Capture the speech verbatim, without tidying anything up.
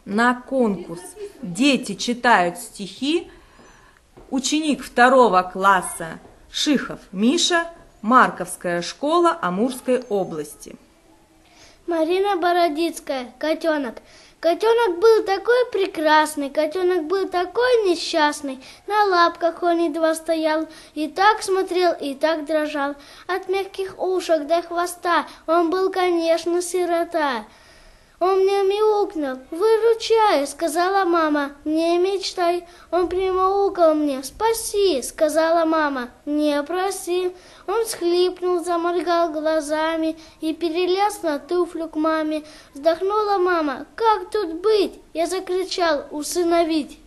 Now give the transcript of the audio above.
на конкурс «Дети читают стихи» ученик второго класса Шихов Миша, Марковская школа Амурской области. Марина Бородицкая, котенок. Котенок был такой прекрасный, котенок был такой несчастный. На лапках он едва стоял, и так смотрел, и так дрожал. От мягких ушек до хвоста он был, конечно, сирота. Он мне мяукнул: «Выручай», — сказала мама, — «не мечтай». Он примяукал мне: «Спаси», — сказала мама, — «не проси». Он всхлипнул, заморгал глазами и перелез на туфлю к маме. Вздохнула мама: «Как тут быть?» Я закричал: «Усыновить».